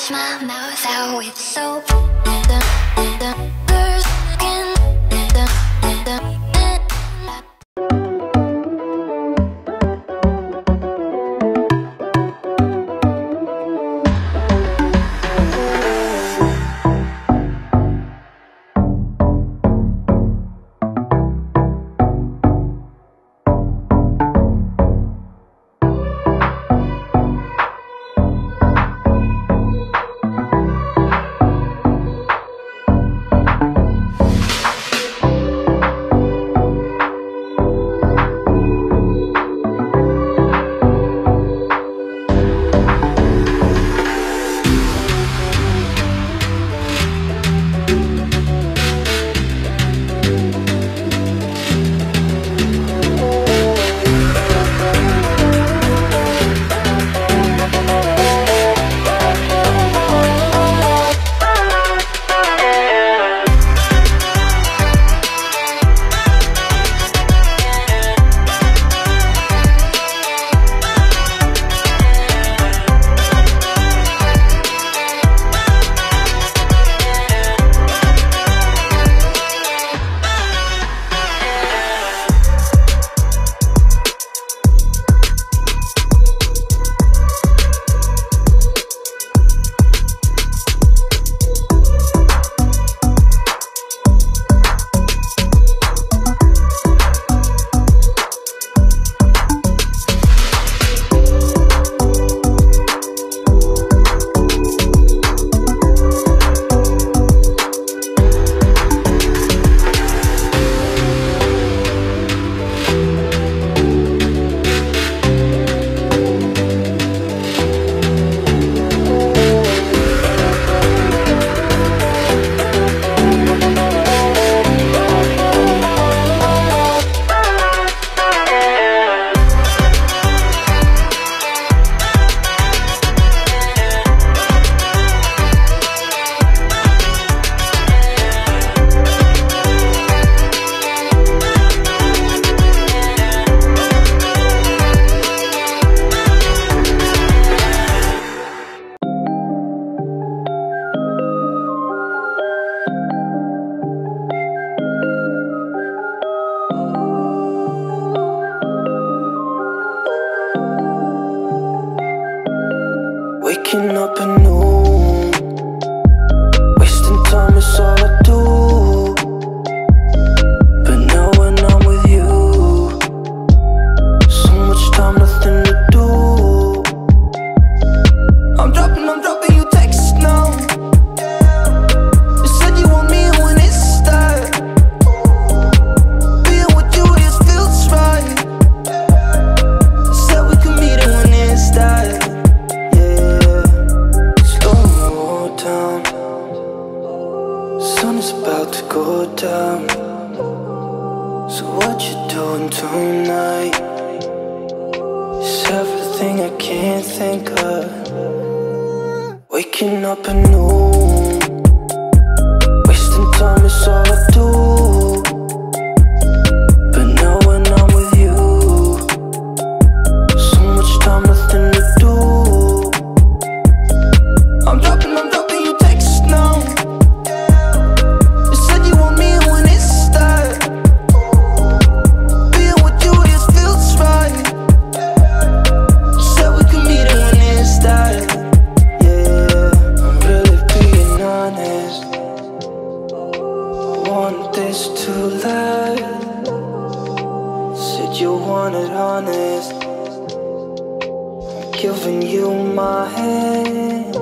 wash my mouth out with soap. Waking up anew, wasting time is all I do. But now when I'm with you, so much time, nothing to do. I'm dropping you texts now. You said you want me when it's that. Being with you just feels right. Said we could meet it when it's that. Sun is about to go down. So what you doing tonight? It's everything I can't think of. Waking up anew, wasting time is all I do. But now when I'm with you, so much time, nothing to do. I'm dropping you texts now. To lie, said you wanted honest. I'm giving you my hand.